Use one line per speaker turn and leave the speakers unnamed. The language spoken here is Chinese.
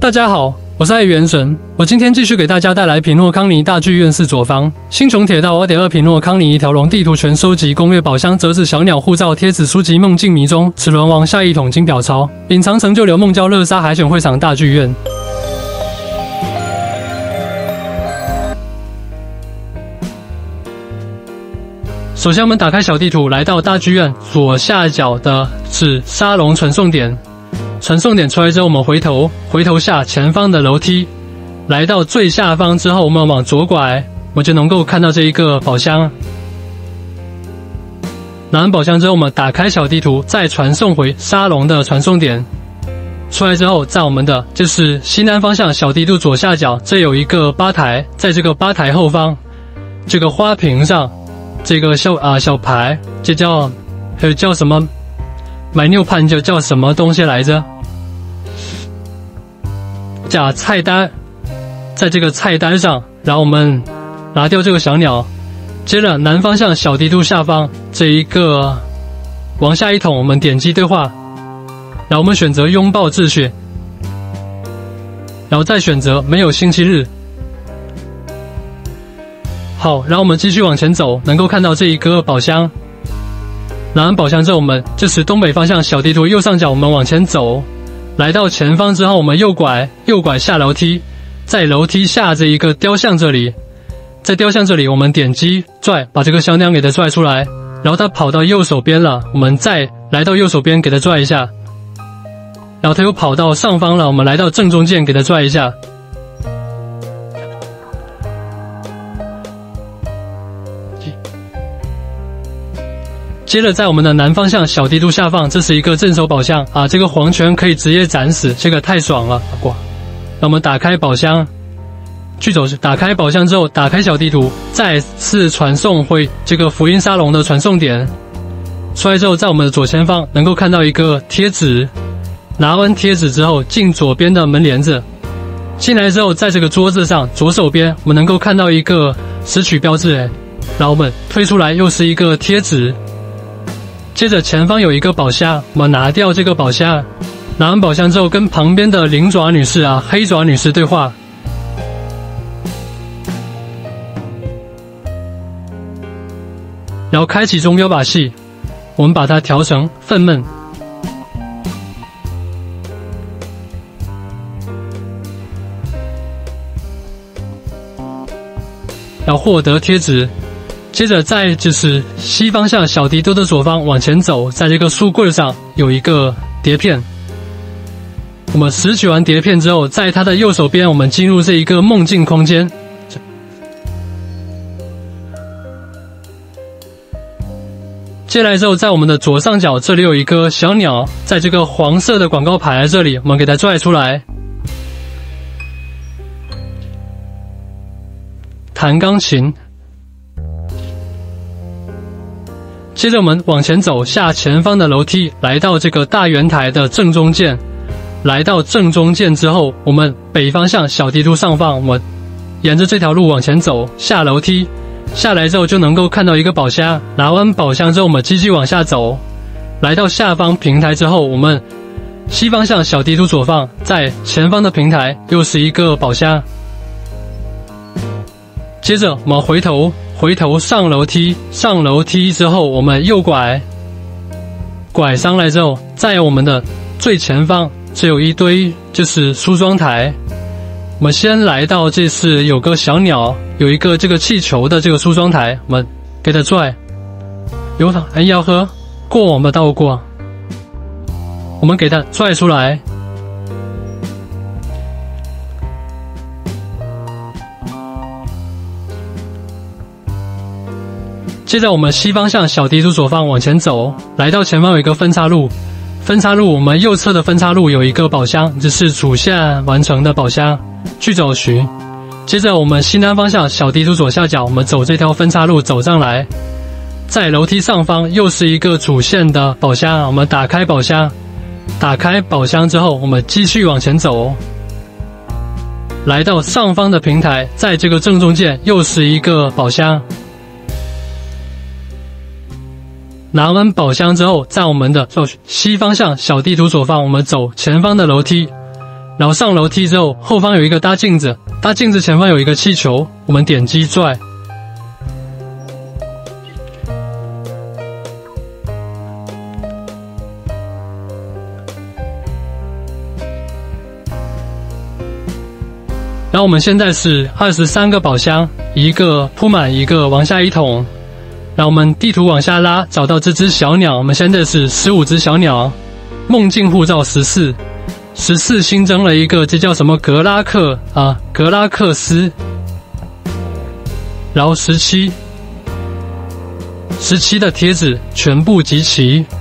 大家好，我是爱元神。我今天继续给大家带来品诺康尼大剧院四左方星穹铁道2.2品诺康尼一条龙地图全收集攻略宝箱折纸小鸟护照贴纸书籍梦境迷踪齿轮王下一桶金表钞隐藏成就流梦娇乐沙海选会场大剧院。首先我们打开小地图，来到大剧院左下角的是沙龙传送点。传送点出来之后，我们回头下前方的楼梯，来到最下方之后，我们往左拐，我们就能够看到这一个宝箱。拿完宝箱之后，我们打开小地图，再传送回沙龙的传送点。出来之后，在我们的就是西南方向小地图左下角，这有一个吧台，在这个吧台后方，这个花瓶上，这个小牌，这叫什么？买牛盘就叫什么东西来着？叫菜单，在这个菜单上，然后我们拿掉这个小鸟，接着南方向小地图下方这一个往下一桶，我们点击对话，然后我们选择拥抱秩序，然后再选择没有星期日。好，然后我们继续往前走，能够看到这一个宝箱。拿完宝箱之后，我们就是东北方向小地图右上角，我们往前走，来到前方之后，我们右拐下楼梯，在楼梯下这一个雕像这里，在雕像这里我们点击拽，把这个小鸟给它拽出来，然后它跑到右手边了，我们再来到右手边给它拽一下，然后它又跑到上方了，我们来到正中间给它拽一下。接着在我们的南方向小地图下方，这是一个镇守宝箱啊，这个黄泉可以直接斩死，这个太爽了，哇！那我们打开宝箱，去走，打开宝箱之后，打开小地图，再次传送回这个福音沙龙的传送点。出来之后，在我们的左前方能够看到一个贴纸，拿完贴纸之后，进左边的门帘子。进来之后，在这个桌子上左手边，我们能够看到一个拾取标志，然后我们推出来又是一个贴纸。接着前方有一个宝箱，我们拿掉这个宝箱，拿完宝箱之后跟旁边的灵爪女士黑爪女士对话，然后开启钟表把戏，我们把它调成愤懑，然后获得贴纸。接着在就是西方向小地图的左方往前走，在这个书柜上有一个碟片，我们拾取完碟片之后，在它的右手边我们进入这一个梦境空间。接下来之后，在我们的左上角这里有一个小鸟，在这个黄色的广告牌这里，我们给它拽出来，弹钢琴。接着我们往前走，下前方的楼梯，来到这个大圆台的正中间。来到正中间之后，我们北方向小地图上方，我们沿着这条路往前走，下楼梯，下来之后就能够看到一个宝箱。拿完宝箱之后，我们继续往下走，来到下方平台之后，我们西方向小地图左方，在前方的平台又是一个宝箱。接着我们回头上楼梯，上楼梯之后我们右拐上来之后，在我们的最前方只有一堆就是梳妆台，我们先来到这是有个小鸟，有一个这个气球的这个梳妆台，我们给它拽，有要喝过我们倒过，我们给它拽出来。接着我们西方向小地图左方往前走，来到前方有一个分岔路，我们右侧的分岔路有一个宝箱，这是主线完成的宝箱，去走寻。接着我们西南方向小地图左下角，我们走这条分岔路走上来，在楼梯上方又是一个主线的宝箱，我们打开宝箱，打开宝箱之后，我们继续往前走，来到上方的平台，在这个正中间又是一个宝箱。拿完宝箱之后，在我们的西方向小地图左方，我们走前方的楼梯， 然后上楼梯之后，后方有一个大镜子，大镜子前方有一个气球，我们点击拽。然后我们现在是23个宝箱，一个铺满，一个往下一桶。然后我们地图往下拉，找到这只小鸟。我们现在是15只小鸟。梦境护照14新增了一个，这叫什么格拉克斯。然后17的贴纸全部集齐。